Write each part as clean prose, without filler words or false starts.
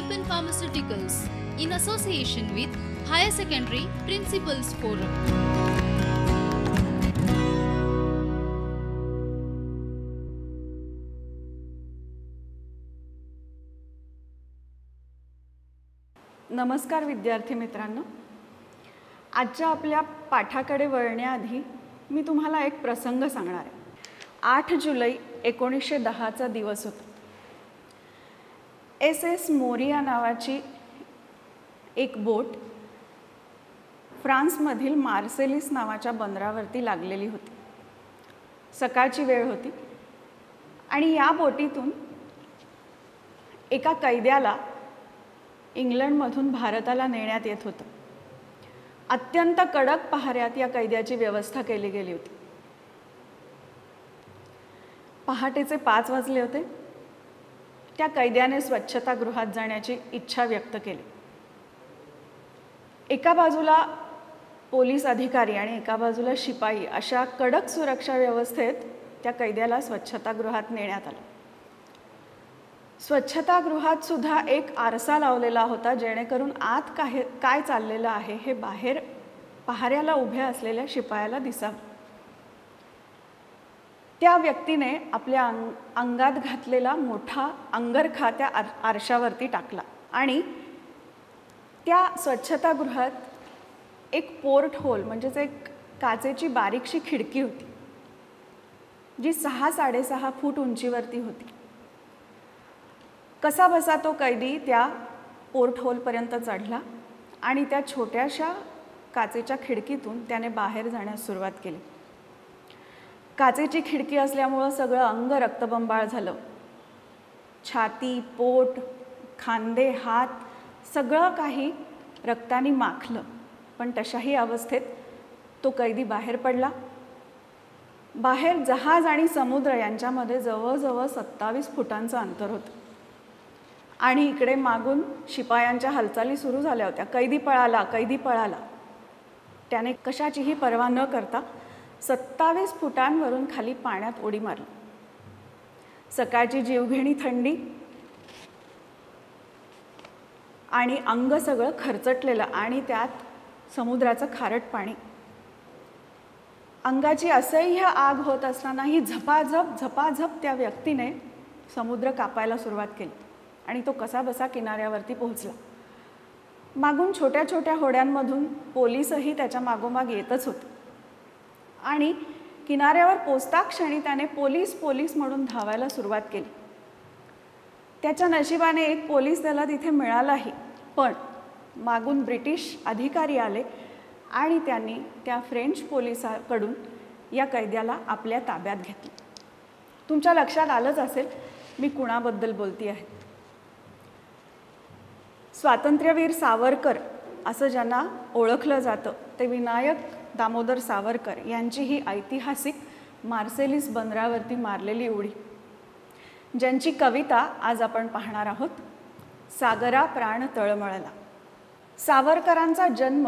Neopen Pharmaceuticals in association with Higher Secondary Principals Forum. नमस्कार विद्यार्थी मित्रांनो, आजच्या आपल्या पाठाकडे वळण्याआधी मी तुम्हाला एक प्रसंग सांगणार आहे. 8 जुलै 1910चा दिवस होता. SS मोरिया नावाची एक बोट फ्रान्समधील मार्सेलिस नावाच्या बंदरावरती लागलेली होती. सकाळची वेळ होती आणि या बोटीतून एका कैद्याला इंग्लंडमधून भारताला नेण्यात येत होतं. अत्यंत कडक पहाऱ्यात या कैद्याची व्यवस्था केली गेली होती. पहाटेचे 5 वाजले होते. त्या कैद्याने स्वच्छतागृहात जाण्याची इच्छा व्यक्त केली. एका बाजूला पोलीस अधिकारी आणि एका बाजूला शिपाई अशा कडक सुरक्षा व्यवस्थेत त्या कैद्याला स्वच्छतागृहात नेण्यात आलं. स्वच्छतागृहात सुद्धा एक आरसा लावलेला होता, जेणेकरून आत काय चाललेलं आहे हे बाहेर पहाऱ्याला उभ्या असलेल्या शिपायाला दिसावं. त्या व्यक्तीने आपल्या अंगात घातलेला मोठा अंगरखा त्या आरशावरती टाकला आणि त्या स्वच्छतागृहात एक पोर्ट होल म्हणजेच एक काचेची बारीकशी खिडकी होती, जी 6-6.5 फूट उंचीवरती होती. कसा बसा तो कैदी त्या पोर्ट होलपर्यंत चढला आणि त्या छोट्याशा काचेच्या खिडकीतून त्याने बाहेर जाण्यास सुरुवात केली. काचेची खिडकी असल्यामुळं सगळं अंग रक्तबंबाळ झालं. छाती, पोट, खांदे, हात सगळं काही रक्ताने माखलं. पण तशाही अवस्थेत तो कैदी बाहेर पडला. बाहेर जहाज आणि समुद्र यांच्यामध्ये जवळजवळ 27 फुटांचं अंतर होतं आणि इकडे मागून शिपायांच्या हालचाली सुरू झाल्या होत्या. कैदी पळाला, कैदी पळाला. त्याने कशाचीही पर्वा न करता 27 फुटांवरून खाली पाण्यात उडी मारली. सकाळची जीवघेणी थंडी आणि अंग सगळं खरचटलेलं आणि त्यात समुद्राचं खारट पाणी. अंगाची असह्य आग होत असतानाही झपाझप त्या व्यक्तीने समुद्र कापायला सुरुवात केली आणि तो कसाबसा किनाऱ्यावरती पोहोचला. मागून छोट्या छोट्या होड्यांमधून पोलीसही त्याच्या मागोमाग येतच होते आणि किनाऱ्यावर पोचता क्षणी त्याने पोलीस म्हणून धावायला सुरुवात केली. त्याच्या नशिबाने एक पोलीस त्याला तिथे मिळालाही, पण मागून ब्रिटिश अधिकारी आले आणि त्यांनी त्या फ्रेंच पोलिसाकडून या कैद्याला आपल्या ताब्यात घेतले. तुमच्या लक्षात आलंच असेल मी कुणाबद्दल बोलती आहे. स्वातंत्र्यवीर सावरकर असं ज्यांना ओळखलं जातं ते विनायक दामोदर सावरकर यांची ही ऐतिहासिक मार्सेलिस बंदरावरती मारलेली उडी, ज्यांची कविता आज आपण पाहणार आहोत. सागरा प्राण तळमळला. सावरकरांचा जन्म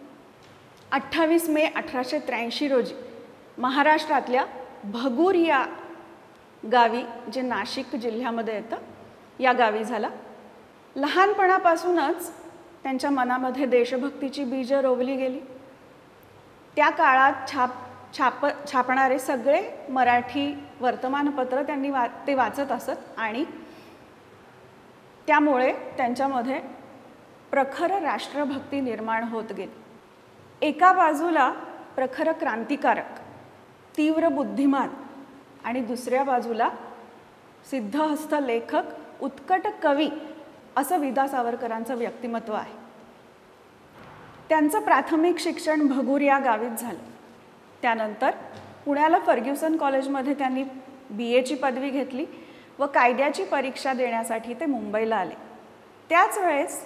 28 मे 1883 रोजी महाराष्ट्रातल्या भगूर या गावी, जे नाशिक जिल्ह्यामध्ये येतं, या गावी झाला. लहानपणापासूनच त्यांच्या मनामध्ये देशभक्तीची बीजं रोवली गेली. त्या काळात छापणारे सगळे मराठी वर्तमानपत्र त्यांनी ते वाचत असत आणि त्यामुळे त्यांच्यामध्ये प्रखर राष्ट्रभक्ती निर्माण होत गेली. एका बाजूला प्रखर क्रांतिकारक, तीव्र बुद्धिमान आणि दुसऱ्या बाजूला सिद्धहस्त लेखक, उत्कट कवी असं विदा सावरकरांचं व्यक्तिमत्व आहे. त्यांचं प्राथमिक शिक्षण भगूर या गावीत झालं. त्यानंतर पुण्याला फर्ग्युसन कॉलेजमध्ये त्यांनी BA ची पदवी घेतली व कायद्याची परीक्षा देण्यासाठी ते मुंबईला आले. त्याच वेळेस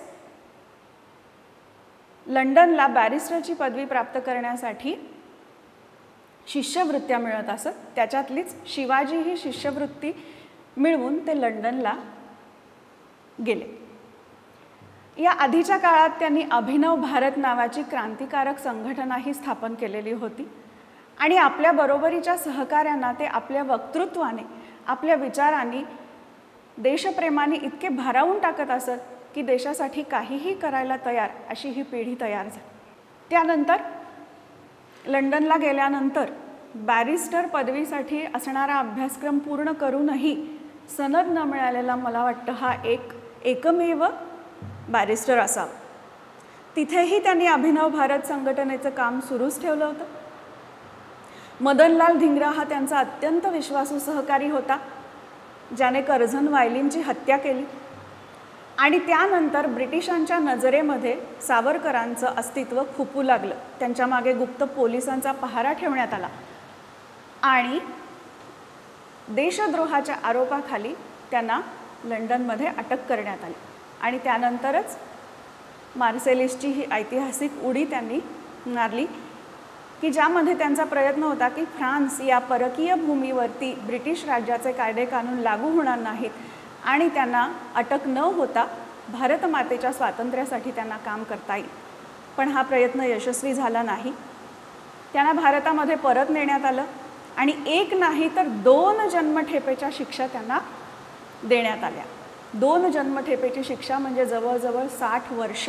लंडनला बॅरिस्टरची पदवी प्राप्त करण्यासाठी शिष्यवृत्त्या मिळत असत. त्याच्यातलीच शिवाजी ही शिष्यवृत्ती मिळवून ते लंडनला गेले. या आधीच्या काळात त्यांनी अभिनव भारत नावाची क्रांतिकारक संघटनाही स्थापन केलेली होती आणि आपल्या बरोबरीच्या सहकाऱ्यांना ते आपल्या वक्तृत्वाने, आपल्या विचारांनी, देशप्रेमाने इतके भारावून टाकत असत की देशासाठी काहीही करायला तयार अशी ही पिढी तयार झाली. त्यानंतर लंडनला गेल्यानंतर बॅरिस्टर पदवीसाठी असणारा अभ्यासक्रम पूर्ण करूनही सनद न मिळालेला मला वाटतं हा एकमेव बॅरिस्टर असावा. तिथेही त्यांनी अभिनव भारत संघटनेचं काम सुरूच ठेवलं होतं. मदनलाल धिंग्रा हा त्यांचा अत्यंत विश्वासू सहकारी होता, ज्याने कर्झन वायलींची हत्या केली. आणि त्यानंतर ब्रिटिशांच्या नजरेमध्ये सावरकरांचं अस्तित्व खुपू लागलं. त्यांच्या मागे गुप्त पोलिसांचा पहारा ठेवण्यात आला आणि देशद्रोहाच्या आरोपाखाली त्यांना लंडनमध्ये अटक करण्यात आली. आणि त्यानंतरच मार्सेलिसची ही ऐतिहासिक उडी त्यांनी मारली की ज्यामध्ये त्यांचा प्रयत्न होता की फ्रान्स या परकीय भूमीवरती ब्रिटिश राज्याचे कायदे कानून लागू होणार नाहीत आणि त्यांना अटक न होता भारतमातेच्या स्वातंत्र्यासाठी त्यांना काम करता येईल. पण हा प्रयत्न यशस्वी झाला नाही. त्यांना भारतामध्ये परत नेण्यात आलं आणि एक नाही तर 2 जन्मठेपेच्या शिक्षा त्यांना देण्यात आल्या. 2 जन्मठेपेची शिक्षा म्हणजे जवळजवळ 60 वर्ष.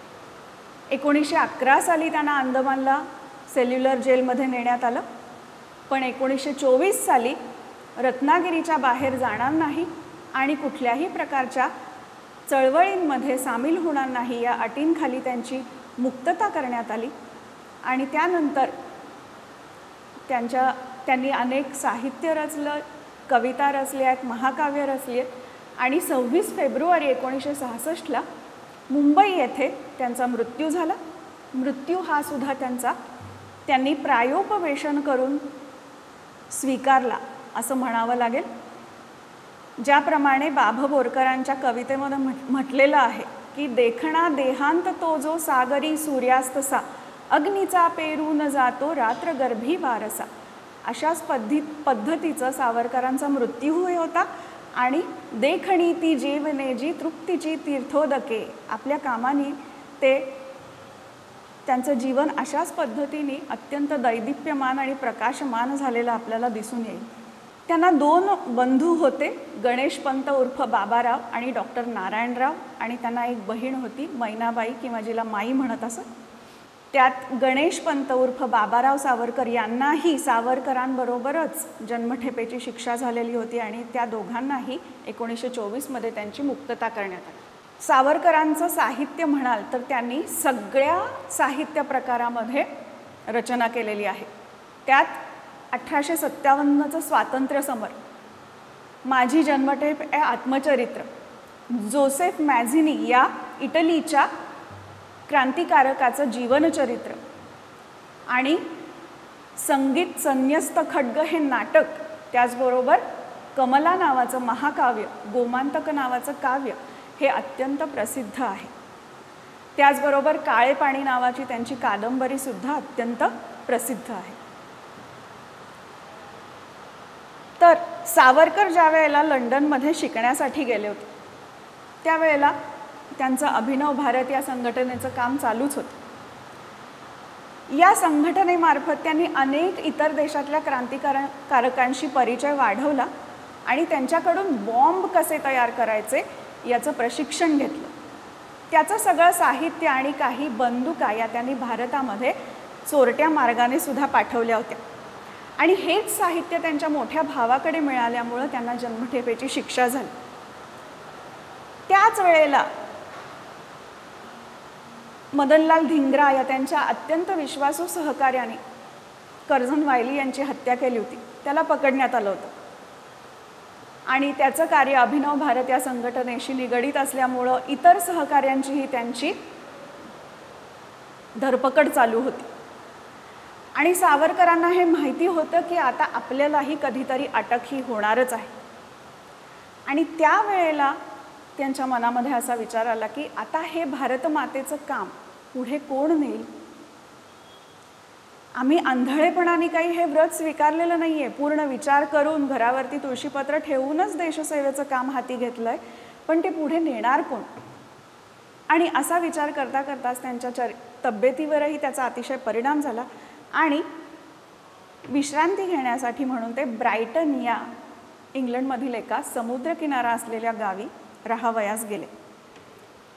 1911 साली त्यांना अंदमानला सेल्युलर जेलमध्ये नेण्यात आलं. पण 1924 साली रत्नागिरीच्या बाहेर जाणार नाही आणि कुठल्याही प्रकारच्या चळवळींमध्ये सामील होणार नाही या अटींखाली त्यांची मुक्तता करण्यात आली. आणि त्यानंतर त्यांनी अनेक साहित्य रचलं, कविता रचल्या आहेत, महाकाव्य रचली आहेत. आणि 26 फेब्रुवारी 1966ला मुंबई येथे त्यांचा मृत्यू झाला. मृत्यू हा सुद्धा त्यांनी प्रायोपवेशन करून स्वीकारला असं म्हणावं लागेल. ज्याप्रमाणे बाभ बोरकरांच्या कवितेमध्ये म्हटलेलं आहे की देखणा देहांत तो जो सागरी सूर्यास्तसा अग्नीचा पेरून जातो रात्रगर्भी वारसा. अशाच पद्धतीचं सावरकरांचा मृत्यूही होता. आणि देखणी ती जीवने जी तृप्तीची तीर्थोदके, आपल्या कामाने त्यांचं जीवन अशाच पद्धतीने अत्यंत दैदिप्यमान आणि प्रकाशमान झालेलं आपल्याला दिसून येईल. त्यांना 2 बंधू होते, गणेशपंत उर्फ बाबाराव आणि डॉक्टर नारायणराव. आणि त्यांना एक बहीण होती मैनाबाई किंवा जिला माई म्हणत असत. त्यात गणेशपंत उर्फ बाबाराव सावरकर यांनाही सावरकरांबरोबरच जन्मठेपेची शिक्षा झालेली होती आणि त्या दोघांनाही 1924मध्ये त्यांची मुक्तता करण्यात आली. सावरकरांचं साहित्य म्हणाल तर त्यांनी सगळ्या साहित्य प्रकारामध्ये रचना केलेली आहे. त्यात 1857चं स्वातंत्र्य समर, माझी जन्मठेप हे आत्मचरित्र, जोसेफ मॅझिनी या इटलीच्या क्रांतिकारकाचं जीवनचरित्र आणि संगीत संन्यस्त खड्ग हे नाटक, त्याचबरोबर कमला नावाचं महाकाव्य, गोमांतक नावाचं काव्य हे अत्यंत प्रसिद्ध आहे. त्याचबरोबर काळे पाणी नावाची त्यांची कादंबरीसुद्धा अत्यंत प्रसिद्ध आहे. तर सावरकर ज्या वेळेला लंडनमध्ये शिकण्यासाठी गेले होते त्यावेळेला त्यांचं अभिनव भारत या संघटनेचं काम चालूच होतं. या संघटनेमार्फत त्यांनी अनेक इतर देशातल्या क्रांतिकारकांशी परिचय वाढवला आणि त्यांच्याकडून बॉम्ब कसे तयार करायचे याचं प्रशिक्षण घेतलं. त्याचं सगळं साहित्य आणि काही बंदुका या त्यांनी भारतामध्ये चोरट्या मार्गाने सुद्धा पाठवल्या होत्या. आणि हेच साहित्य त्यांच्या मोठ्या भावाकडे मिळाल्यामुळं त्यांना जन्मठेपेची शिक्षा झाली. त्याच वेळेला मदनलाल धिंग्रा या त्यांच्या अत्यंत विश्वासू सहकार्याने कर्झन वायली यांची हत्या केली होती. त्याला पकडण्यात आलं होतं आणि त्याचं कार्य अभिनव भारत या संघटनेशी निगडीत असल्यामुळं इतर सहकार्यांचीही त्यांची धरपकड चालू होती. आणि सावरकरांना हे माहिती होतं की आता आपल्यालाही कधीतरी अटक ही होणारच आहे. आणि त्यावेळेला त्यांच्या मनामध्ये असा विचार आला की आता हे भारतमातेचं काम पुढे कोण नेईल. आम्ही आंधळेपणाने काही हे व्रत स्वीकारलेलं नाही आहे, पूर्ण विचार करून घरावरती तुळशीपत्र ठेवूनच देशसेवेचं काम हाती घेतलं आहे, पण ते पुढे नेणार कोण. आणि असा विचार करता करताच त्यांच्या तब्येतीवरही त्याचा अतिशय परिणाम झाला आणि विश्रांती घेण्यासाठी म्हणून ते ब्रायटन या इंग्लंडमधील एका समुद्रकिनारा असलेल्या गावी राहावयास गेले.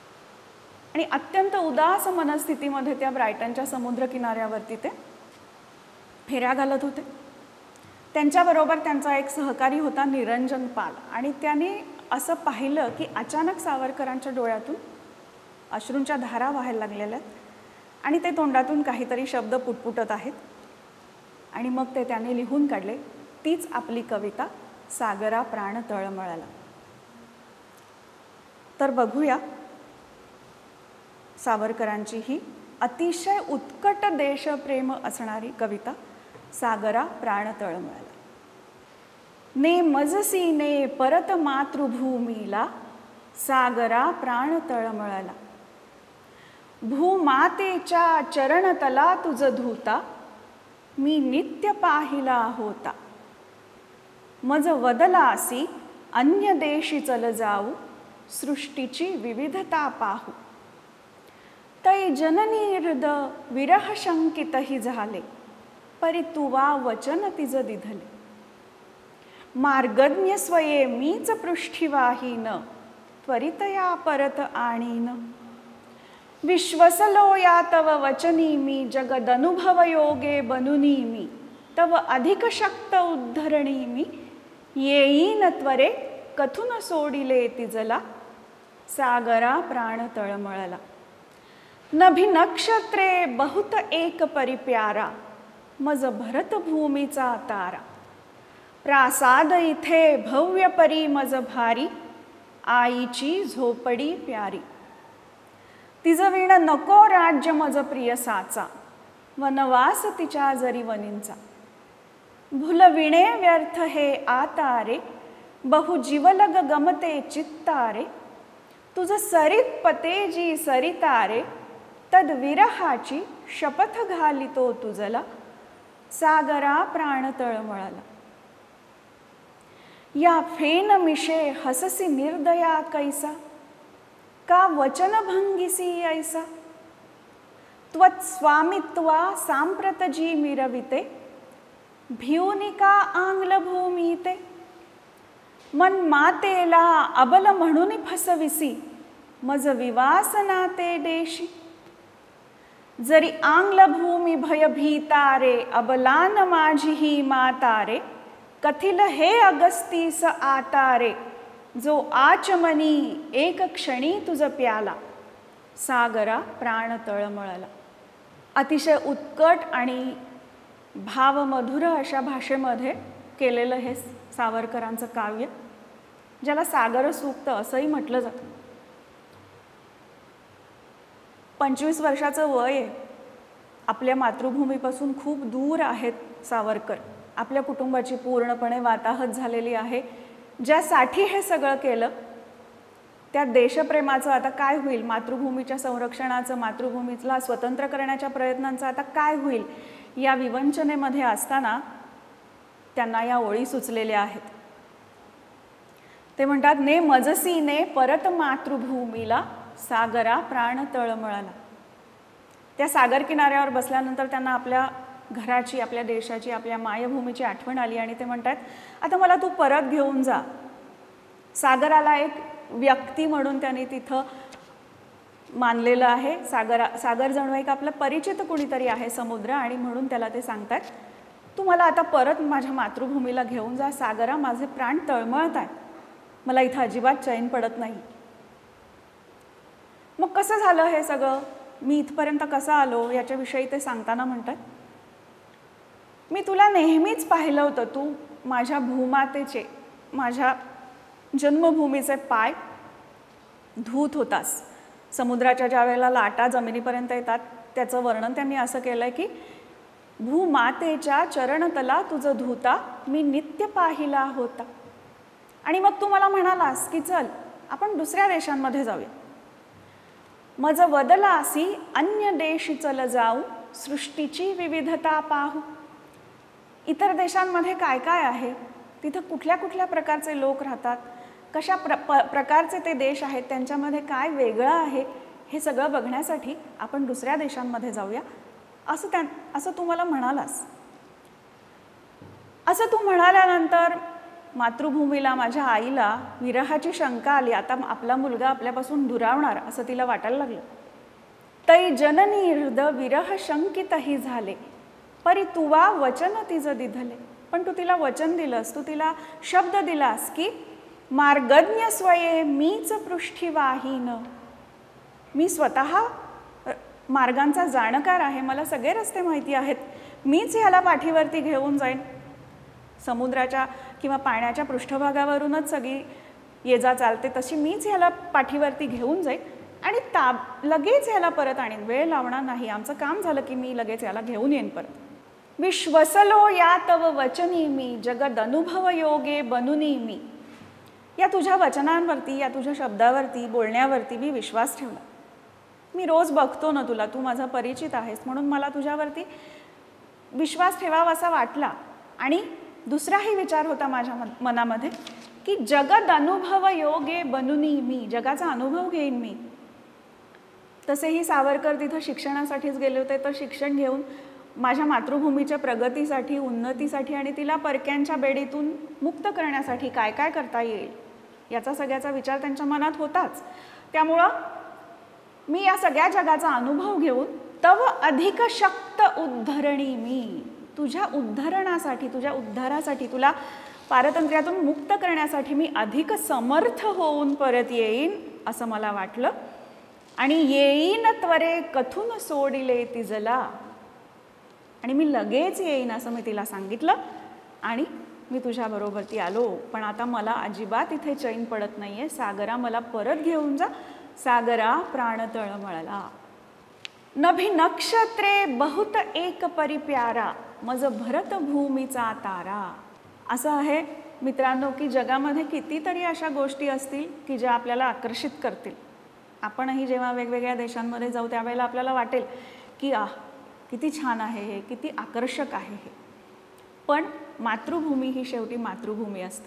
आणि अत्यंत उदास मनस्थितीमध्ये त्या ब्रायटनच्या समुद्रकिनाऱ्यावरती ते फेऱ्या घालत होते. त्यांच्याबरोबर त्यांचा एक सहकारी होता निरंजन पाल, आणि त्याने असं पाहिलं की अचानक सावरकरांच्या डोळ्यातून अश्रूंच्या धारा व्हायला लागलेल्या आहेत आणि ते तोंडातून काहीतरी शब्द पुटपुटत आहेत. आणि मग ते त्याने लिहून काढले. तीच आपली कविता सागरा प्राण तळमळला. तर बघूया सावरकरांची ही अतिशय उत्कट देशप्रेम असणारी कविता सागरा प्राण तळमळला. ने मजसी ने परत मातृभूमीला सागरा प्राण तळमळला. भूमातेच्या चरणतला तुझ धूता मी नित्य पाहिला होता. मज वदलासी अन्य देशी चल जाऊ सृष्टीची विविधता पाहू. तै जननी हृद विरह शंकितही झाले परी तुवा वचन तिज दिधले. मार्गज्ञ स्वये मीच पृष्ठीवाहीन त्वरितया परत आणीन. विश्वसलो या तव वचनी मी जगदनुभव योगे बनुनी मी. तव अधिक शक्त उद्धरणी मी येईन त्वरे कथून सोडिले तिजला सागरा प्राण तळमळला. नभी नक्षत्रे बहुत एक परिप्यारा मज भरत भूमीचा तारा. प्रासाद इथे भव्य परी मज भारी आईची झोपडी प्यारी. तिज विण नको राज्य मज प्रिय साचा वनवास तिच्या जरी वनींचा. भुलविणे व्यर्थ हे आतारे बहु जीवलग गमते चित्तारे. तुझ सरित पते जी सरितारे तद विरहाची शपथ घालितो तुझला सागरा प्राण तळमळला. या फेन मिशे हससी निर्दया कैसा का वचन भंगिसी ऐसा. त्वत् स्वामित्वा सांप्रत जी मिरविते भिवनिका आंग्ल भूमीते. मन मातेला अबल म्हणून फसविसी मज विवासना ते देशी. जरी आंग्ल भूमी भयभीतारे अबलान माझी ही मातारे. कथिल हे अगस्तीस आतारे जो आचमनी एक क्षणी तुझ प्याला सागरा प्राण तळमळला. अतिशय उत्कट आणि भावमधुर अशा भाषेमध्ये केलेलं हे सावरकरांचं काव्य, ज्याला सागर सूक्त असंही म्हटलं जातं. 25 वर्षाचं वय आहे. आपल्या मातृभूमीपासून खूप दूर आहेत सावरकर. आपल्या कुटुंबाची पूर्णपणे वाताहत झालेली आहे. ज्यासाठी हे सगळं केलं त्या देशप्रेमाचं आता काय होईल, मातृभूमीच्या संरक्षणाचं, मातृभूमीला स्वतंत्र करण्याच्या प्रयत्नांचं आता काय होईल, या विवंचनेमध्ये असताना त्यांना या ओळी सुचलेल्या आहेत. ते म्हणतात, ने मजसी ने परत मातृभूमीला सागरा प्राण तळमळला. त्या सागर किनाऱ्यावर बसल्यानंतर त्यांना आपल्या घराची, आपल्या देशाची, आपल्या मायभूमीची आठवण आली आणि ते म्हणतात, आता मला तू परत घेऊन जा. सागराला एक व्यक्ती म्हणून त्यांनी तिथं मानलेलं आहे. सागर जणू एक आपलं परिचित कुणीतरी आहे, समुद्र, आणि म्हणून त्याला ते सांगतात, तू मला आता परत माझ्या मातृभूमीला घेऊन जा. सागरा, माझे प्राण तळमळत आहेत, मला इथं अजिबात चैन पडत नाही. मग कसं झालं हे सगळं, मी इथपर्यंत कसा आलो, याच्याविषयी ते सांगताना म्हणतात, मी तुला नेहमीच पाहिलं होतं. तू माझ्या भूमातेचे, माझ्या जन्मभूमीचे पाय धूत होतास. समुद्राच्या ज्या वेळेला लाटा जमिनीपर्यंत येतात त्याचं वर्णन त्यांनी असं केलं आहे की भूमातेच्या चरणतला तुझं धूता मी नित्य पाहिला होता. आणि मग तू मला म्हणालास की चल आपण दुसऱ्या देशांमध्ये जाऊया. मज वदलासी अन्य देशी चल जाऊ सृष्टीची विविधता पाहू. इतर देशांमध्ये काय काय आहे, तिथं कुठल्या कुठल्या प्रकारचे लोक राहतात, कशा प्रकारचे ते देश आहेत, त्यांच्यामध्ये काय वेगळं आहे, हे सगळं बघण्यासाठी आपण दुसऱ्या देशांमध्ये जाऊया असं तू मला म्हणालास. असं तू म्हणाल्यानंतर मातृभूमीला, माझ्या आईला विरहाची शंका आली. आता आपला मुलगा आपल्यापासून दुरावणार असं तिला वाटायला लागलं. तै जननी हृद विरह शंकितही झाले, परी तुवा वचन तिज दिधले. पण तू तिला वचन दिलंस, तू तिला शब्द दिलास की मार्गज्ञ स्वये मीच पृष्ठी वाहीन. मी स्वतः मार्गांचा जाणकार आहे, मला सगळे रस्ते माहिती आहेत, मीच ह्याला पाठीवरती घेऊन जाईन. समुद्राच्या किंवा पाण्याच्या पृष्ठभागावरूनच सगळी ये जा चालते, तशी मीच ह्याला पाठीवरती घेऊन जाईन आणि लगेच ह्याला परत आणीन, वेळ लावणार नाही. आमचं काम झालं की मी लगेच ह्याला घेऊन येईन परत. विश्वसलो या तव वचनी मी, जगद अनुभव योगे बनुनी मी. या तुझ्या वचनांवरती, या तुझ्या शब्दावरती, बोलण्यावरती मी विश्वास ठेवला. मी रोज बघतो ना तुला, तू माझा परिचित आहेस, म्हणून मला तुझ्यावरती विश्वास ठेवावा असा वाटला. आणि दुसराही विचार होता माझ्या मनामध्ये की जगद अनुभव योगे बनुनी मी, जगाचा अनुभव घेईन मी. तसेही सावरकर तिथं शिक्षणासाठीच गेले होते, तर शिक्षण घेऊन माझ्या मातृभूमीच्या प्रगतीसाठी, उन्नतीसाठी आणि तिला परक्यांच्या बेडीतून मुक्त करण्यासाठी काय काय करता येईल याचा सगळ्याचा विचार त्यांच्या मनात होताच. त्यामुळं मी या सगळ्या जगाचा अनुभव घेऊन तव अधिक शक्त उद्धरणी मी, तुझ्या उद्धरणासाठी, तुझ्या उद्धारासाठी, तुला पारतंत्र्यातून मुक्त करण्यासाठी मी अधिक समर्थ होऊन परत येईन असं मला वाटलं. आणि येईन त्वरे कथून सोडिले तिजला, आणि मी लगेच येईन असं मी तिला सांगितलं आणि मी तुझ्याबरोबर आलो. पण आता मला अजिबात इथे चैन पडत नाहीये. सागरा मला परत घेऊन जा. सागरा प्राण तळमळला. नभी नक्षत्रे बहुत एक परिप्यारा, मज भरत भूमीचा तारा. असं आहे मित्रांनो की जगामध्ये कितीतरी अशा गोष्टी असतील की ज्या आपल्याला आकर्षित करतील. आपणही जेव्हा वेगवेगळ्या देशांमध्ये जाऊ त्यावेळेला आपल्याला वाटेल की किती छान आहे हे, किती आकर्षक आहे हे. पण मातृभूमी ही शेवटी मातृभूमी असते.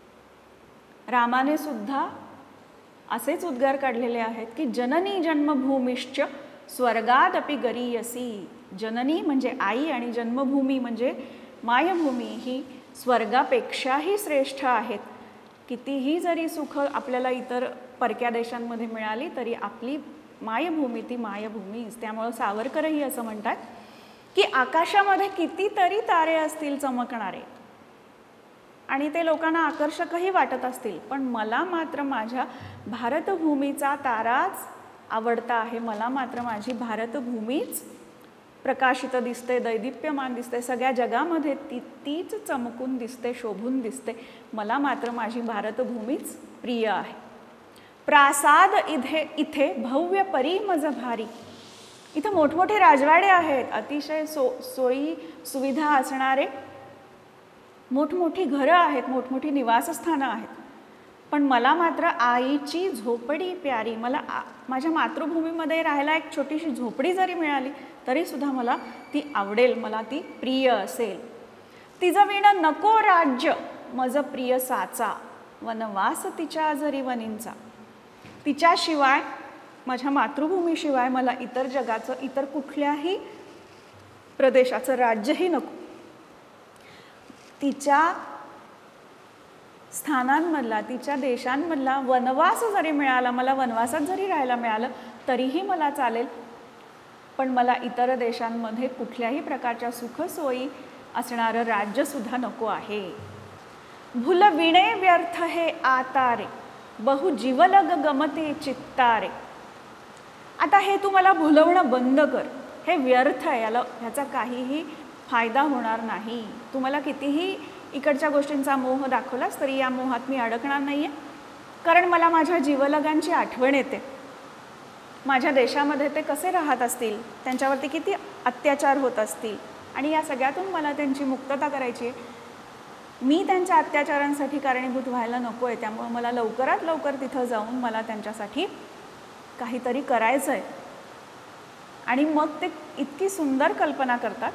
रामाने सुद्धा असेच उद्गार काढलेले आहेत की जननी जन्मभूमिश्च स्वर्गादपि गरीयसी. जननी म्हणजे आई आणि जन्मभूमी म्हणजे मायभूमी ही स्वर्गापेक्षाही श्रेष्ठ आहेत. कितीही जरी सुख आपल्याला इतर परक्या देशांमध्ये मिळाली तरी आपली मायभूमी ती मायभूमीच. त्यामुळं सावरकरही असं म्हणतात की आकाशामध्ये कितीतरी तारे असतील चमकणारे आणि ते लोकांना आकर्षकही वाटत असतील, पण मला मात्र माझ्या भारतभूमीचा ताराच आवडता आहे. मला मात्र माझी भारतभूमीच प्रकाशित दिसते, दैदिप्यमान दिसते, सगळ्या जगामध्ये तीच चमकून दिसते, शोभून दिसते. मला मात्र माझी भारतभूमीच प्रिय आहे. प्रासाद इथे भव्य परिमज भारी. इथं मोठमोठे राजवाडे आहेत, अतिशय सोयी सुविधा असणारे मोठमोठी घरं आहेत, मोठमोठी निवासस्थानं आहेत. पण मला मात्र आईची झोपडी प्यारी. मला माझ्या मातृभूमीमध्ये राहायला एक छोटीशी झोपडी जरी मिळाली तरीसुद्धा मला ती आवडेल, मला ती प्रिय असेल. तिचं विण नको राज्य मज प्रिय साचा, वनवास तिच्या जरी वनींचा. तिच्याशिवाय, माझ्या मातृभूमीशिवाय मला इतर जगाचं, इतर कुठल्याही प्रदेशाचं राज्यही नको. तिच्या स्थानांमधला, तिच्या देशांमधला वनवास जरी मिळाला, मला वनवासात जरी राहायला मिळालं तरीही मला चालेल. पण मला इतर देशांमध्ये कुठल्याही प्रकारच्या सुखसोयी असणारं राज्यसुद्धा नको आहे. भूल विणे व्यर्थ हे आतारे, बहु जीवलग गमते चित्तारे. आता हे तू मला भुलवणं बंद कर, हे व्यर्थ आहे, ह्याचा काहीही फायदा होणार नाही. तू मला कितीही इकडच्या गोष्टींचा मोह दाखवलास तरी या मोहात मी अडकणार नाही आहे. कारण मला माझ्या जीवलगांची आठवण येते. माझ्या देशामध्ये ते कसे राहत असतील, त्यांच्यावरती किती अत्याचार होत असतील आणि या सगळ्यातून मला त्यांची मुक्तता करायची आहे. मी त्यांच्या अत्याचारांसाठी कारणीभूत व्हायला नको आहे. त्यामुळे मला लवकरात लवकर तिथं जाऊन मला त्यांच्यासाठी काहीतरी करायचं आहे. आणि मग ते इतकी सुंदर कल्पना करतात.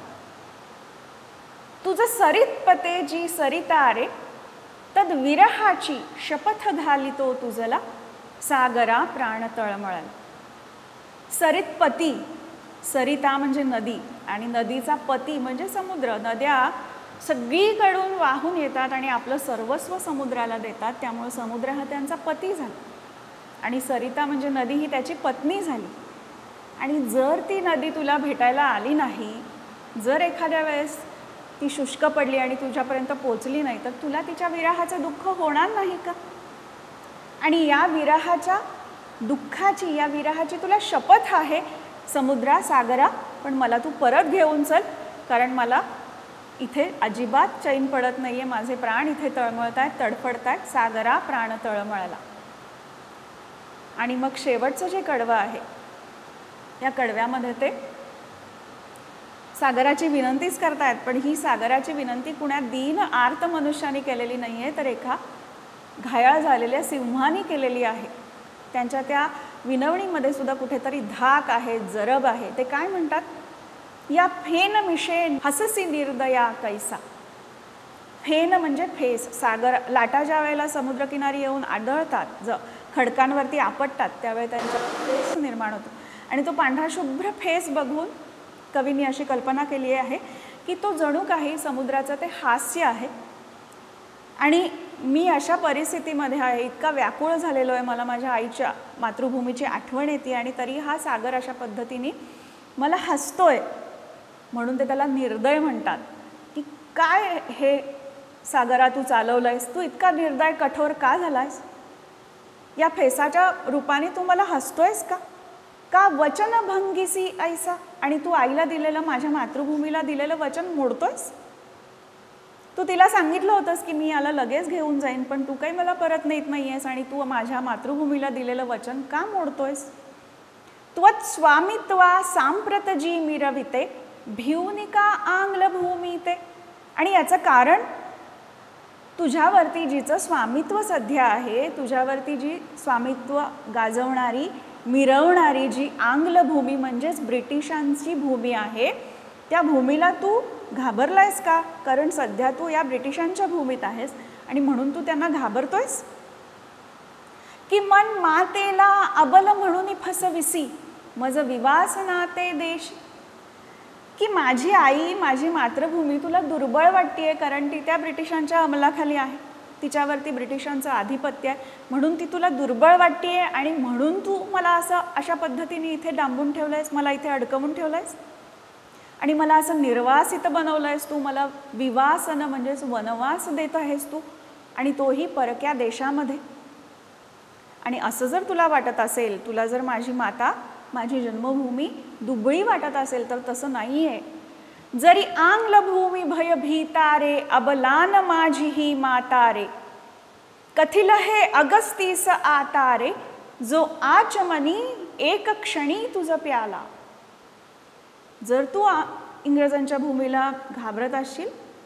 तुझं सरित पते जी सरिता रे, तद विरहाची शपथ घालितो तुझला, सागरा प्राण तळमळल. सरित पती, सरिता म्हणजे नदी आणि नदीचा पती म्हणजे समुद्र. नद्या सगळीकडून वाहून येतात आणि आपलं सर्वस्व समुद्राला देतात. त्यामुळे समुद्र हा त्यांचा पती झाला आणि सरिता म्हणजे नदी ही त्याची पत्नी झाली. आणि जर ती नदी तुला भेटायला आली नाही, जर एखाद्या वेळेस ती शुष्क पडली आणि तुझ्यापर्यंत पोचली नाही, तर तुला तिच्या विरहाचं दुःख होणार नाही का? आणि या विरहाच्या दुःखाची, या विरहाची तुला शपथ आहे समुद्रा, सागरा, पण मला तू परत घेऊन चल, कारण मला इथे अजिबात चैन पडत नाही आहे, माझे प्राण इथे तळमळत आहेत, तडफडत आहेत, सागरा प्राण तळमळला. आणि मग शेवटचं जे कडवं आहे, या कडव्यामध्ये ते सागराची विनंतीच करतायत, पण ही सागराची विनंती कुणा दीन आर्त मनुष्याने केलेली नाही आहे, तर एका घायाळ झालेल्या सिंहाने केलेली आहे. त्यांच्या त्या विनवणीमध्ये सुद्धा कुठेतरी धाक आहे, जरब आहे. ते काय म्हणतात? या फेन मिशे हससी निर्दया कैसा. फेन म्हणजे फेस. सागर लाटा ज्या वेळेला समुद्रकिनारी येऊन आदळतात, खडकांवरती आपटतात, त्यावेळी त्यांचा फेस निर्माण होतो. आणि तो पांढरा शुभ्र फेस बघून कवींनी अशी कल्पना केली आहे की तो जणू काही समुद्राचं ते हास्य आहे. आणि मी अशा परिस्थितीमध्ये आहे, इतका व्याकुळ झालेलो आहे, मला माझ्या आईच्या मातृभूमीची आठवण येते, आणि तरी हा सागर अशा पद्धतीने मला हसतोय. म्हणून ते त्याला निर्दय म्हणतात. की काय हे सागरा तू चालवलं आहेस, तू इतका निर्दय कठोर का झाला आहेस? या फेसाच्या रूपाने तू मला हसतोयस का? का वचन भंगीसी ऐसा. आणि तू आईला दिलेलं, माझ्या मातृभूमीला दिलेलं वचन मोडतोयस. तू तिला सांगितलं होतंस की मी याला लगेच घेऊन जाईन, पण तू काही मला परत नेत नाही आहेस, आणि तू माझ्या मातृभूमीला दिलेलं वचन का मोडतोयस? त्वत् स्वामित्वा सांप्रत जी मिरविते भिवनिका आंग्ल भूमीते. आणि याचं कारण, तुझ्यावरती जिचं स्वामित्व सध्या आहे, तुझ्यावरती जी स्वामित्व गाजवणारी, मिरवणारी जी आंग्ल भूमी म्हणजेच ब्रिटिशांची भूमी आहे, त्या भूमीला तू घाबरलायस का? कारण सध्या तू या ब्रिटिशांच्या भूमीत आहेस आणि म्हणून तू त्यांना घाबरतोयस. की मन मातेला अबल म्हणून फसविसी मज विवास नाते देश. की माझी आई, माझी मातृभूमी तुला दुर्बळ वाटते, कारण ती त्या ब्रिटिशांच्या अंमलाखाली आहे, तिच्यावरती ब्रिटिशांचं आधिपत्य आहे, म्हणून ती तुला दुर्बळ वाटते, आणि म्हणून तू मला असं अशा पद्धतीने इथे डांबून ठेवलं आहेस, मला इथे अडकवून ठेवलं आहेस, आणि मला असं निर्वासित बनवलं आहेस तू, मला विवासन म्हणजेच वनवास देत आहेस तू, आणि तोही परक्या देशामध्ये. आणि असं जर तुला वाटत असेल, तुला जर माझी माता, माझी जन्मभूमी दुबळी वाटत असेल, तर तसं नाही आहे. जरी आंग्ल भूमी भयभीतारे अबलान माझी ही मातारे कथिल हे अगस्तीस आतारे जो आचमनी एक क्षणी तुझ प्याला. जर तू इंग्रजांच्या भूमीला घाबरत असशील,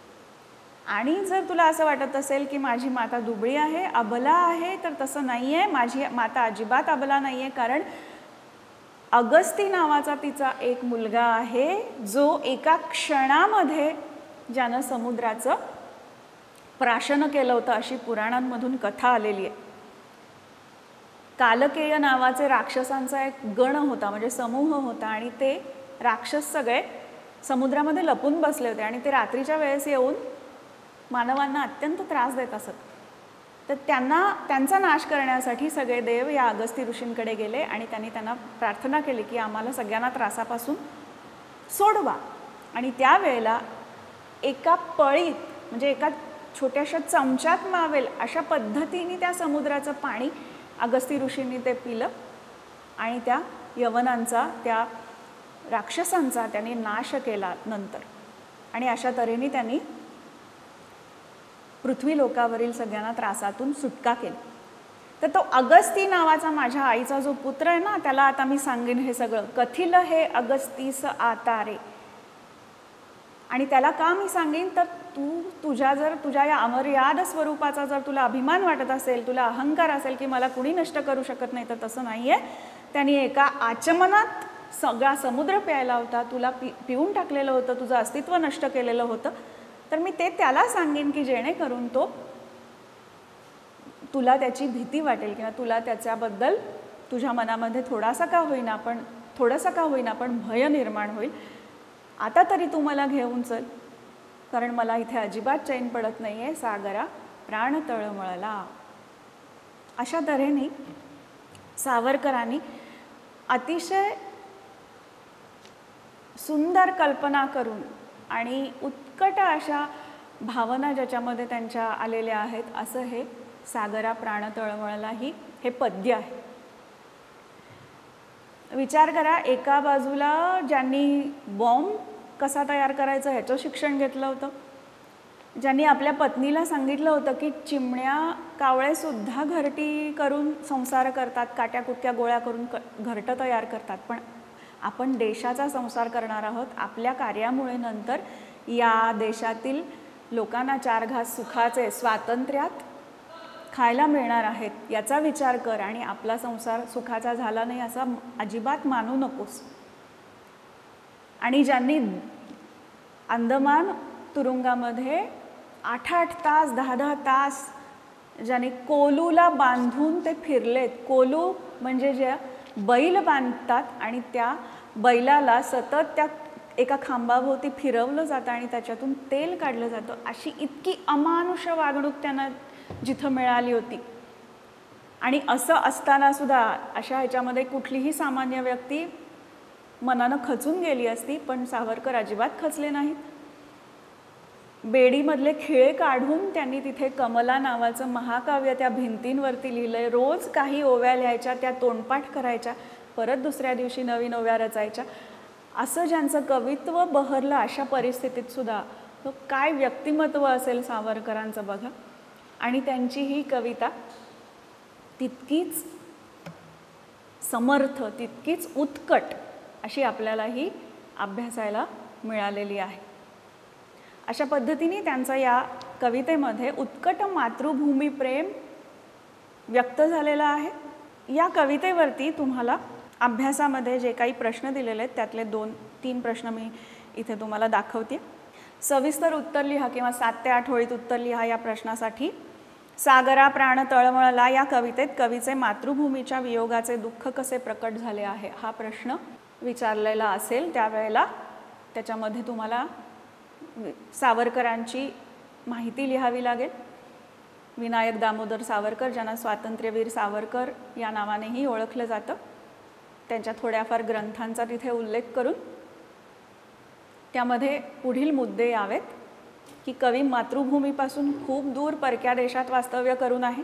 आणि जर तुला असं वाटत असेल की माझी माता दुबळी आहे, अबला आहे, तर तसं नाही आहे. माझी माता अजिबात अबला नाही आहे, कारण अगस्ती नावाचा तिचा एक मुलगा आहे, जो एका क्षणामध्ये ज्यानं समुद्राचं प्राशन केलं होतं, अशी पुराणांमधून कथा आलेली आहे. कालकेय नावाचे राक्षसांचा एक गण होता, म्हणजे समूह होता, आणि ते राक्षस सगळे समुद्रामध्ये लपून बसले होते, आणि ते रात्रीच्या वेळेस येऊन मानवांना अत्यंत त्रास देत असत. तर त्यांचा नाश करण्यासाठी सगळे देव या अगस्ती ऋषींकडे गेले, आणि त्यांना प्रार्थना केली की आम्हाला सगळ्यांना त्रासापासून सोडवा. आणि त्यावेळेला एका पळीत, म्हणजे एका छोट्याशा चमच्यात मावेल अशा पद्धतीने त्या समुद्राचं पाणी अगस्ती ऋषींनी ते पिलं, आणि त्या यवनांचा, त्या राक्षसांचा त्यांनी नाश केला नंतर. आणि अशा तऱ्हेने त्यांनी पृथ्वी लोकावरील सगळ्यांना त्रासातून सुटका केली. तर तो अगस्ती नावाचा माझ्या आईचा जो पुत्र आहे ना, त्याला आता मी सांगेन हे सगळं. कथिल हे अगस्तीस आतारे. आणि त्याला का मी सांगेन, तर तुझ्या या अमर्याद स्वरूपाचा जर तुला अभिमान वाटत असेल, तुला अहंकार असेल की मला कुणी नष्ट करू शकत नाही, तर तसं नाही आहे. त्यांनी एका आचमनात सगळा समुद्र प्यायला होता, तुला पिऊन टाकलेलं होतं, तुझं अस्तित्व नष्ट केलेलं होतं. तर मी ते त्याला सांगेन की जेणेकरून तुला त्याची भीती वाटेल, किंवा तुला त्याच्याबद्दल तुझ्या मनामध्ये थोडंसं का होईना पण भय निर्माण होईल. आता तरी तू मला घेऊन चल, कारण मला इथे अजिबात चैन पडत नाही आहे, सागरा प्राण तळमळला. अशा तऱ्हेने सावरकरांनी अतिशय सुंदर कल्पना करून आणि उत्कट अशा भावना ज्याच्यामध्ये त्यांच्या आलेल्या आहेत, असं हे सागरा प्राण तळमळलाही हे पद्य आहे. विचार करा, एका बाजूला ज्यांनी बॉम्ब कसा तयार करायचा ह्याचं शिक्षण घेतलं होतं, ज्यांनी आपल्या पत्नीला सांगितलं होतं की चिमण्या कावळेसुद्धा घरटी करून संसार करतात, काट्या कुटक्या गोळ्या करून घरटं तयार करतात, पण आपण देशाचा संसार करणार आहोत. आपल्या कार्यामुळे नंतर या देशातील लोकांना 4 घास सुखाचे स्वातंत्र्यात खायला मिळणार आहेत, याचा विचार कर आणि आपला संसार सुखाचा झाला नाही असं अजिबात मानू नकोस. आणि ज्यांनी अंदमान तुरुंगामध्ये 8-8 तास 10-10 तास ज्यांनी कोलूला बांधून ते फिरलेत, कोलू म्हणजे जे बैल बांधतात आणि त्या बैलाला सतत त्या एका खांबाभोवती फिरवलं जातं आणि त्याच्यातून तेल काढलं जातं, अशी इतकी अमानुष वागणूक त्यांना जिथं मिळाली होती. आणि असं असताना सुद्धा अशा ह्याच्यामध्ये कुठलीही सामान्य व्यक्ती मनानं खचून गेली असती, पण सावरकर अजिबात खचले नाहीत. बेडीमधले खिळे काढून त्यांनी तिथे कमला नावाचं महाकाव्य त्या भिंतींवरती लिहिलंय. रोज काही ओव्या लिहायच्या, त्या तोंडपाठ करायच्या, परत दुसऱ्या दिवशी नवीन ओव्या रचायच्या. असं ज्यांचं कवित्व बहरलं अशा परिस्थितीत सुद्धा काय व्यक्तिमत्व असेल सावरकरांचं बघा. आणि त्यांची ही कविता तितकीच समर्थ, तितकीच उत्कट अशी आपल्यालाही अभ्यासायला मिळालेली आहे. अशा पद्धतीने त्यांचा या कवितेमध्ये उत्कट मातृभूमी प्रेम व्यक्त झालेलं आहे. या कवितेवरती तुम्हाला अभ्यासामध्ये जे काही प्रश्न दिलेले आहेत त्यातले 2-3 प्रश्न मी इथे तुम्हाला दाखवते. सविस्तर उत्तर लिहा किंवा 7 ते 8 ओळीत उत्तर लिहा. या प्रश्नासाठी सागरा प्राण तळमळला या कवितेत कवीचे मातृभूमीच्या वियोगाचे दुःख कसे प्रकट झाले आहे हा प्रश्न विचारलेला असेल. त्यावेळेला त्याच्यामध्ये तुम्हाला सावरकरांची माहिती लिहावी लागेल. विनायक दामोदर सावरकर, ज्यांना स्वातंत्र्यवीर सावरकर या नावानेही ओळखलं जातं, त्यांच्या थोड्याफार ग्रंथांचा तिथे उल्लेख करून त्यामध्ये पुढील मुद्दे यावेत की कवी मातृभूमीपासून खूप दूर परक्या देशात वास्तव्य करून आहे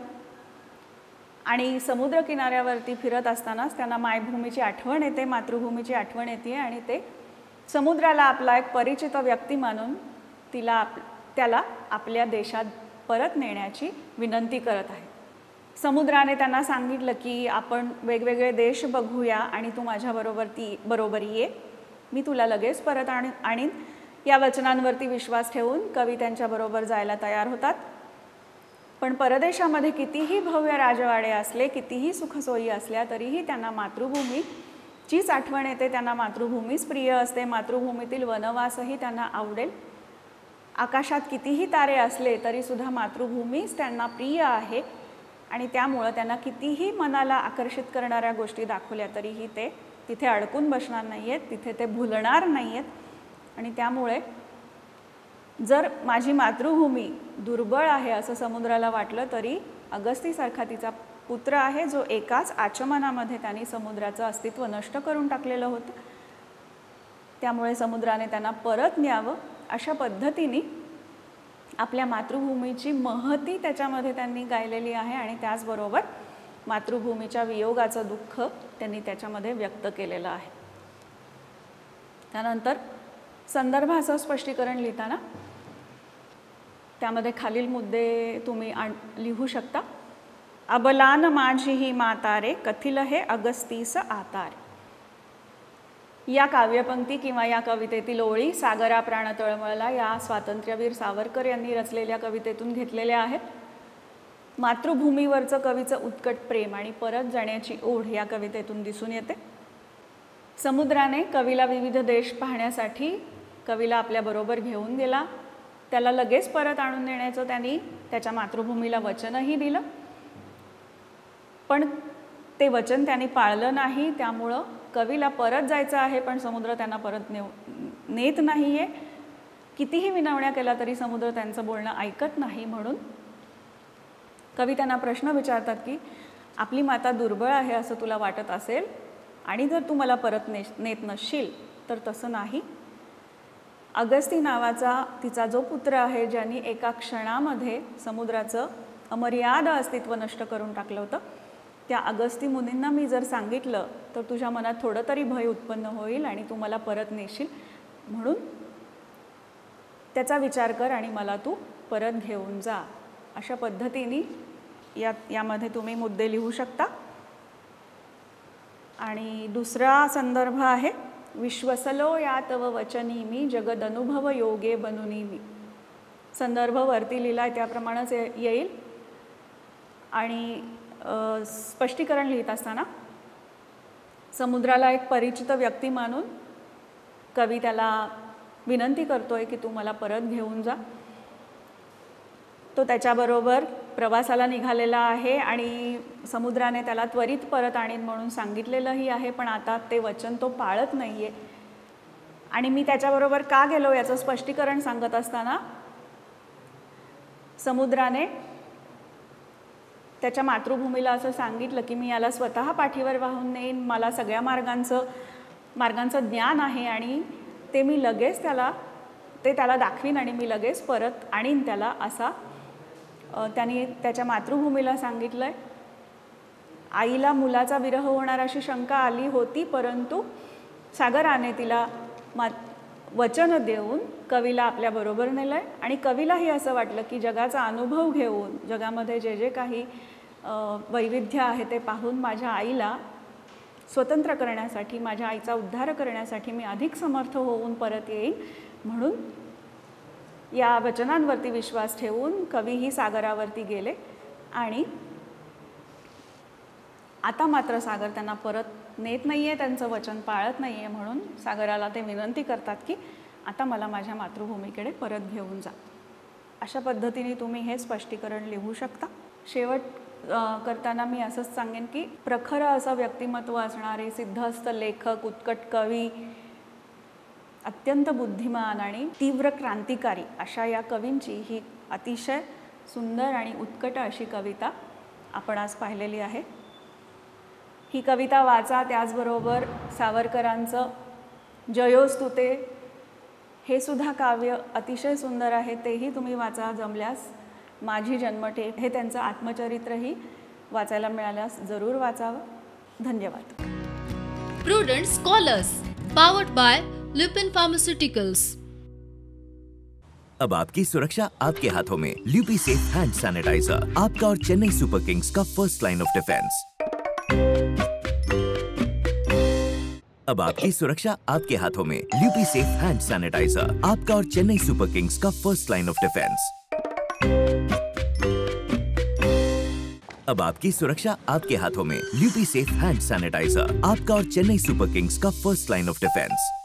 आणि समुद्रकिनाऱ्यावरती फिरत असतानाच त्यांना मायभूमीची आठवण येते, मातृभूमीची आठवण येते आणि ते समुद्राला आपला एक परिचित व्यक्ती मानून त्याला आपल्या देशात परत नेण्याची विनंती करत आहे. समुद्राने त्यांना सांगितलं की आपण वेगवेगळे देश बघूया आणि तू माझ्याबरोबर ये, मी तुला लगेच परत आणीन. या वचनांवरती विश्वास ठेवून कवी त्यांच्याबरोबर जायला तयार होतात. पण परदेशामध्ये कितीही भव्य राजवाडे असले, कितीही सुखसोयी असल्या तरीही त्यांना मातृभूमीचीच आठवण येते, त्यांना मातृभूमीच प्रिय असते, मातृभूमीतील वनवासही त्यांना आवडेल. आकाशात कितीही तारे असले तरीसुद्धा मातृभूमीच त्यांना प्रिय आहे आणि त्यामुळं त्यांना कितीही मनाला आकर्षित करणाऱ्या गोष्टी दाखवल्या तरीही ते तिथे अडकून बसणार नाही आहेत, तिथे ते भुलणार नाही आहेत. आणि त्यामुळे जर माझी मातृभूमी दुर्बळ आहे असं समुद्राला वाटलं तरी अगस्तीसारखा तिचा पुत्र आहे जो एकाच आचमनामध्ये त्यांनी समुद्राचं अस्तित्व नष्ट करून टाकलेलं होतं. त्यामुळे समुद्राने त्यांना परत न्यावं अशा पद्धतीने आपल्या मातृभूमीची महती त्याच्यामध्ये त्यांनी गायलेली आहे आणि त्याचबरोबर मातृभूमीच्या वियोगाचं दुःख त्यांनी त्याच्यामध्ये व्यक्त केलेलं आहे. त्यानंतर संदर्भाचं स्पष्टीकरण लिहिताना त्यामध्ये खालील मुद्दे तुम्ही लिहू शकता. अबलान माझी ही मातारे कथिल हे अगस्तीस आतारे. या काव्यपंक्ती किंवा या कवितेतील ओळी सागरा प्राण तळमळला या स्वातंत्र्यवीर सावरकर यांनी रचलेल्या कवितेतून घेतलेल्या आहेत. मातृभूमीवरचं कवीचं उत्कट प्रेम आणि परत जाण्याची ओढ या कवितेतून दिसून येते. समुद्राने कवीला विविध देश पाहण्यासाठी कवीला आपल्याबरोबर घेऊन गेला, त्याला लगेच परत आणून देण्याचं त्यांनी त्याच्या मातृभूमीला वचनही दिलं, पण ते वचन त्यांनी पाळलं नाही. त्यामुळं कवीला परत जायचं आहे पण समुद्र त्यांना परत नेत नाही आहे. कितीही विनवण्या केला तरी समुद्र त्यांचं बोलणं ऐकत नाही. म्हणून कवी त्यांना प्रश्न विचारतात की आपली माता दुर्बळ आहे असं तुला वाटत असेल आणि जर तू मला परत नेत नसशील तर तसं नाही. अगस्ती नावाचा तिचा जो पुत्र आहे, ज्यांनी एका क्षणामध्ये समुद्राचं अमर्याद अस्तित्व नष्ट करून टाकलं होतं, त्या अगस्ती मुनींना मी जर सांगितलं तर तुझ्या मनात थोडं तरी भय उत्पन्न होईल आणि तू मला परत नेशील. म्हणून त्याचा विचार कर आणि मला तू परत घेऊन जा. अशा पद्धतीने यामध्ये तुम्ही मुद्दे लिहू शकता. आणि दुसरा संदर्भ आहे विश्वसलो या तव वचनी मी जगदनुभव योगे बनुनी मी. संदर्भ वरती लिहिला आहे त्याप्रमाणेच येईल. आणि स्पष्टीकरण लिहित असताना समुद्राला एक परिचित व्यक्ती मानून कवी त्याला विनंती करतोय की तू मला परत घेऊन जा. तो त्याच्याबरोबर प्रवासाला निघालेला आहे आणि समुद्राने त्याला त्वरित परत आणीन म्हणून सांगितलेलंही आहे, पण आता ते वचन तो पाळत नाही आहे. आणि मी त्याच्याबरोबर का गेलो याचं स्पष्टीकरण सांगत असताना समुद्राने त्याच्या मातृभूमीला असं सांगितलं की मी याला स्वतः पाठीवर वाहून नेईन, मला सगळ्या मार्गांचं ज्ञान आहे आणि ते मी लगेच त्याला दाखवीन आणि मी लगेच परत आणीन त्याला, असा त्यांनी त्याच्या मातृभूमीला सांगितलं आहे. आईला मुलाचा विरह होणार अशी शंका आली होती, परंतु सागराने तिला वचन देऊन कवीला आपल्याबरोबर नेलं आहे. आणि कवीलाही असं वाटलं की जगाचा अनुभव घेऊन, जगामध्ये जे जे काही वैविध्य आहे ते पाहून माझ्या आईला स्वतंत्र करण्यासाठी, माझ्या आईचा उद्धार करण्यासाठी मी अधिक समर्थ होऊन परत येईन. म्हणून या वचनांवरती विश्वास ठेवून कवीही सागरावरती गेले. आणि आता मात्र सागर त्यांना परत नेत नाही आहे, त्यांचं वचन पाळत नाही आहे. म्हणून सागराला ते विनंती करतात की आता मला माझ्या मातृभूमीकडे परत घेऊन जा. अशा पद्धतीने तुम्ही हे स्पष्टीकरण लिहू शकता. शेवट करताना मी असंच सांगेन की प्रखर असं व्यक्तिमत्व असणारे सिद्धहस्त लेखक, उत्कट कवी, अत्यंत बुद्धिमान आणि तीव्र क्रांतिकारी अशा या कवींची ही अतिशय सुंदर आणि उत्कट अशी कविता आपण आज पाहिलेली आहे. ही कविता वाचा. त्याचबरोबर सावरकरांचं जयोस्तुते हे सुद्धा काव्य अतिशय सुंदर आहे, तेही तुम्ही वाचा. जमल्यास माझी जन्मठेप हे त्यांचं आत्मचरित्रही वाचायला मिळाल्यास जरूर वाचावं. धन्यवाद. Prudent scholars powered by Lupin pharmaceuticals. अब आपकी सुरक्षा आपके हाथों में. ल्यूपी सेफ हैंड सैनिटाइजर, आपका और चेन्नई सुपर किंग्स का फर्स्ट लाइन ऑफ डिफेंस. अब आपकी सुरक्षा आपके हाथों में. ल्यूपी सेफ हैंड सैनिटाइजर, आपका और चेन्नई सुपर किंग्स का फर्स्ट लाइन ऑफ डिफेंस. अब आपकी सुरक्षा आपके हाथों में. ल्यूपी सेफ हैंड सैनिटाइजर, आपका और चेन्नई सुपर किंग्स का फर्स्ट लाइन ऑफ डिफेंस.